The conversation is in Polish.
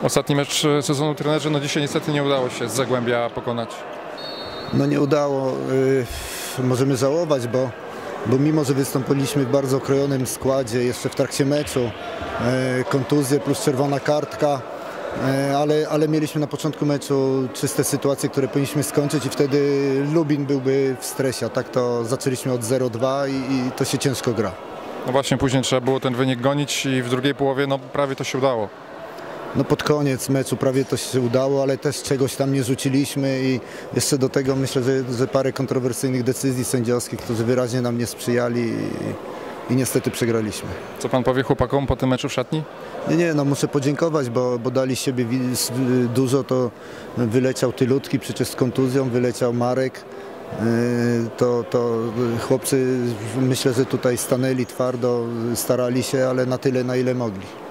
Ostatni mecz sezonu, trenerze, no dzisiaj niestety nie udało się z Zagłębia pokonać. No nie udało, możemy żałować, bo mimo, że wystąpiliśmy w bardzo okrojonym składzie jeszcze w trakcie meczu, kontuzje plus czerwona kartka, ale mieliśmy na początku meczu czyste sytuacje, które powinniśmy skończyć i wtedy Lubin byłby w stresie, a tak to zaczęliśmy od 0-2 i to się ciężko gra. No właśnie, później trzeba było ten wynik gonić i w drugiej połowie no prawie to się udało. No pod koniec meczu prawie to się udało, ale też czegoś tam nie rzuciliśmy i jeszcze do tego myślę, że parę kontrowersyjnych decyzji sędziowskich, którzy wyraźnie nam nie sprzyjali i niestety przegraliśmy. Co pan powie chłopakom po tym meczu w szatni? Nie, no muszę podziękować, bo dali siebie dużo, to wyleciał Tylutki przecież z kontuzją, wyleciał Marek. To chłopcy myślę, że tutaj stanęli twardo, starali się, ale na tyle, na ile mogli.